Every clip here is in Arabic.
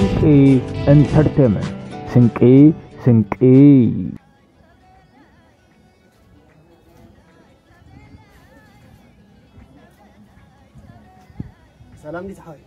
ስንቂ ኢንተርቴይንመንት ስንቂ سلام لي تحاول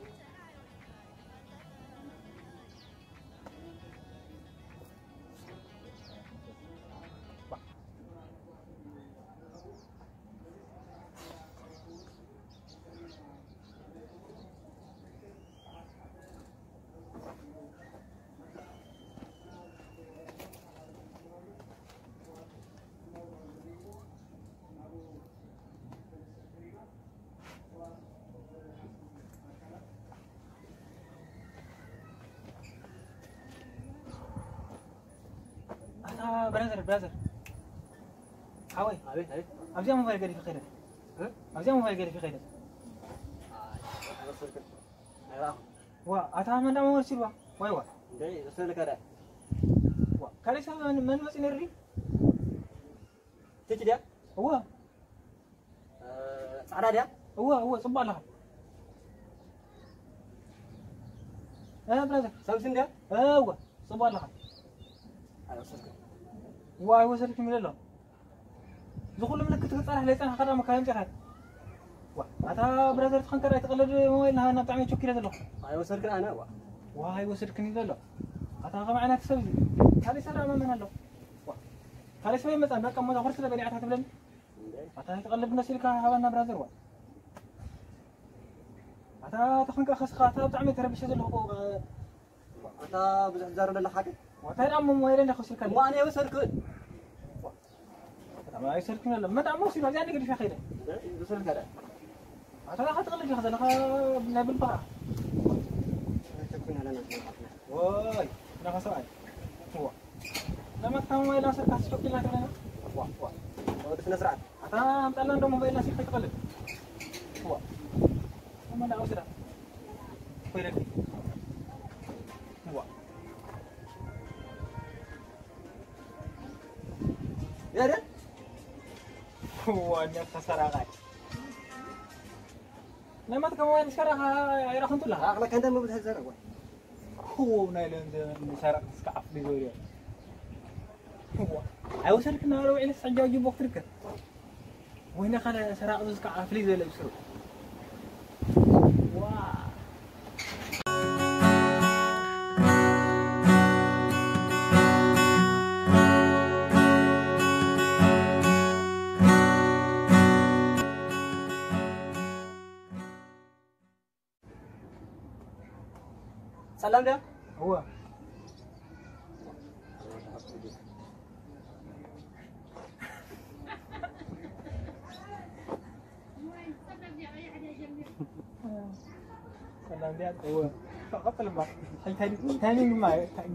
برادر حاوي أبزي ما فايق في خير أبزي ما فايق في خير أتعامل مع دام مرسل واي ده رسالة كذا كذا شو من بس نري تيجي ده هو سعر ده هو صباح لها برادر سامسونج ده هو صباح لها واي وصلت من الله دخول منك تقطع لي انا خرا مكان جرات اتا برادر تخنكر يتقلد موبايل انا طعمي شوكي له اي وصلت انا واي وصلت من الله اتا معنا تسوي هذه سلام من الله خلي شوي مثلا بقى ما تخرج لي بنياتها تبلن اتا يتقلب نسيلك هبنا برادر اتا تخنكر خسخاته طعمي تربش له اتا بزار له حاجه وتاي دم موبايل اللي خسر كان وانا وصلت ما يسركنا لما دعموا سينا يعني قد في خيره وصل كذا عشان اخذ تغلق هذا انا بنابل بقى تكون على نفسك واي انا خسران هو لما كان موبايل ناصر كاس شوف لنا كده واه هو في نسرعه انا مطلع عنده موبايل ناصر تقلب هو ما انا اوسر خيرك هو يا ده هو أنا خسران لما تكون شرها يروح انت لها عقلك انت ما بتهزر هو نايلند شرق سقف بيزوريا هو عاوز شركنا لو عيل سجاو جيب وقت ركب وين خلا سرق سقف لي زي اللي يسرو سلام ده هو سلام ده هو فقط لما ثاني ما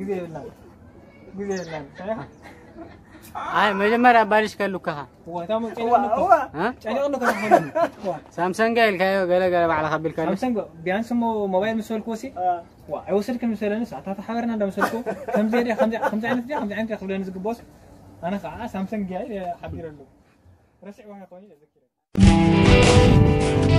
جزء لنا አይ መጀመሪያ ባልሽ ከሉከኻ ወታም ጨነቀ ሳምሰንግ ጋር ካዮ ገለገለ ባዕላ ከብል ካለ ሳምሰንግ ቢያንስ ሞባይል መስልኩ ወሲ አይወስድክ መስለንስ አታታ ሓበርና እንደመስልኩ ከምዚ አይነት ክብለን ዝግቦስ انا ከዓ ሳምሰንግ ጋር ሓቢረሉ ረስዕ ዋና ኮይኑ ዘክረ